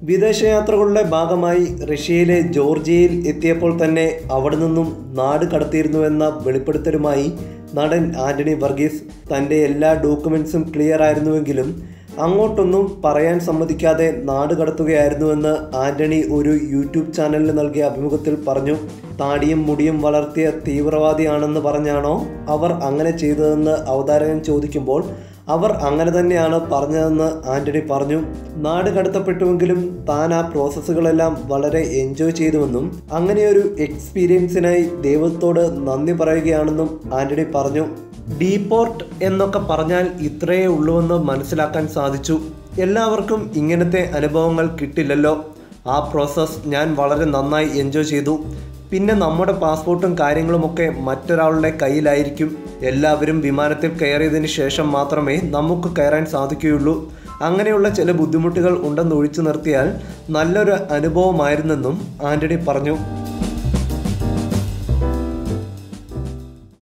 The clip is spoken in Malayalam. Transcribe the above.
വിദേശയാത്രകളുടെ ഭാഗമായി റഷ്യയിലെ ജോർജിയയിൽ എത്തിയപ്പോൾ തന്നെ അവിടെ നിന്നും നാട് കടത്തിയിരുന്നുവെന്ന വെളിപ്പെടുത്തലുമായി നടൻ ആന്റണി വർഗീസ്. തൻ്റെ എല്ലാ ഡോക്യുമെൻസും ക്ലിയർ ആയിരുന്നുവെങ്കിലും അങ്ങോട്ടൊന്നും പറയാൻ സമ്മതിക്കാതെ നാട് കടത്തുകയായിരുന്നുവെന്ന് ആന്റണി ഒരു യൂട്യൂബ് ചാനലിന് നൽകിയ അഭിമുഖത്തിൽ പറഞ്ഞു. താടിയും മുടിയും വളർത്തിയ തീവ്രവാദിയാണെന്ന് പറഞ്ഞാണോ അവർ അങ്ങനെ ചെയ്തതെന്ന് അവതാരകൻ ചോദിക്കുമ്പോൾ അവർ അങ്ങനെ തന്നെയാണ് പറഞ്ഞതെന്ന് ആന്റണി പറഞ്ഞു. നാട് കടത്തപ്പെട്ടുവെങ്കിലും താൻ ആ പ്രോസസ്സുകളെല്ലാം വളരെ എൻജോയ് ചെയ്തുവെന്നും അങ്ങനെയൊരു എക്സ്പീരിയൻസിനായി ദൈവത്തോട് നന്ദി പറയുകയാണെന്നും ആന്റണി പറഞ്ഞു. ഡീപോർട്ട് എന്നൊക്കെ പറഞ്ഞാൽ ഇത്രയേ ഉള്ളൂവെന്ന് മനസ്സിലാക്കാൻ സാധിച്ചു. എല്ലാവർക്കും ഇങ്ങനത്തെ അനുഭവങ്ങൾ കിട്ടില്ലല്ലോ. ആ പ്രോസസ്സ് ഞാൻ വളരെ നന്നായി എൻജോയ് ചെയ്തു. പിന്നെ നമ്മുടെ പാസ്പോർട്ടും കാര്യങ്ങളുമൊക്കെ മറ്റൊരാളുടെ കയ്യിലായിരിക്കും. എല്ലാവരും വിമാനത്തിൽ കയറിയതിന് ശേഷം മാത്രമേ നമുക്ക് കയറാൻ സാധിക്കുകയുള്ളൂ. അങ്ങനെയുള്ള ചില ബുദ്ധിമുട്ടുകൾ ഉണ്ടെന്ന് ഒഴിച്ചു നിർത്തിയാൽ നല്ലൊരു അനുഭവമായിരുന്നെന്നും ആന്റണി പറഞ്ഞു.